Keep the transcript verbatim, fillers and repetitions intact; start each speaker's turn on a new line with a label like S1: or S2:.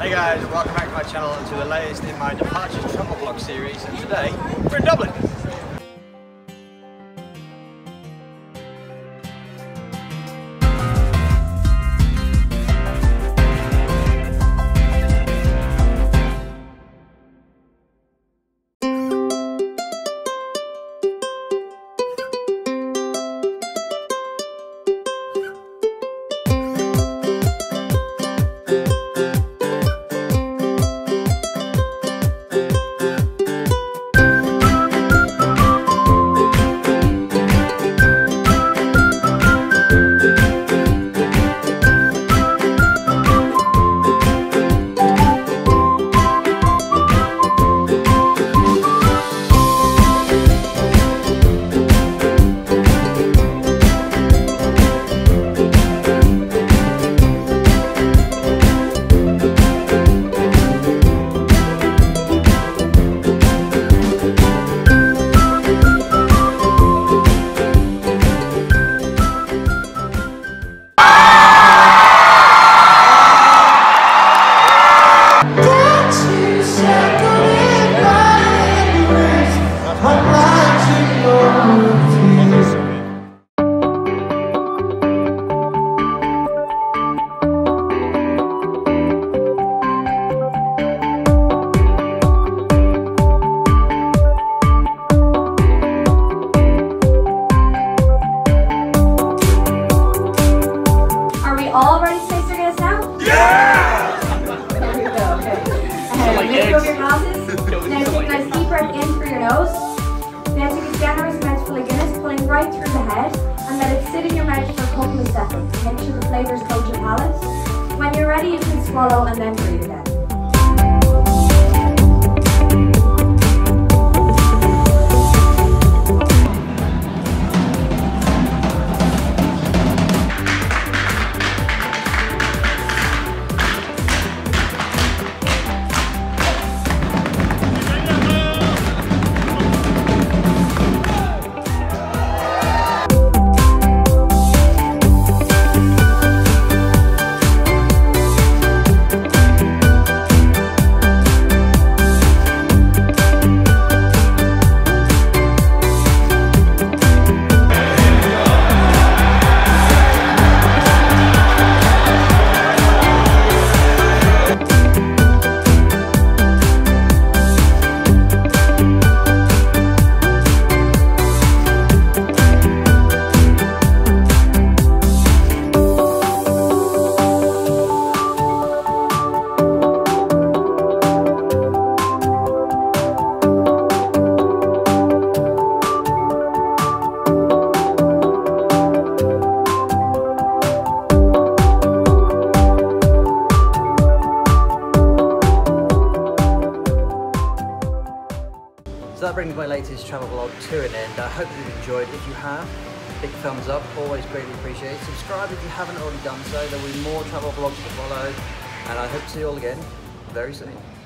S1: Hey guys, welcome back to my channel and to the latest in my Departures travel vlog series, and today we're in Dublin.
S2: All ready to taste your Guinness now? Yeah! There we go, okay. Ahead, let go of your glasses. Now take a nice deep breath in through your nose. Now take a generous mouthful of Guinness, pulling right through the head, and let it sit in your mouth for a couple of seconds. Make sure the flavours coat your palate. When you're ready, you can swallow and then breathe again.
S1: So that brings my latest travel vlog to an end. I hope you've enjoyed. If you have, big thumbs up, always greatly appreciated. Subscribe if you haven't already done so. There will be more travel vlogs to follow, and I hope to see you all again very soon.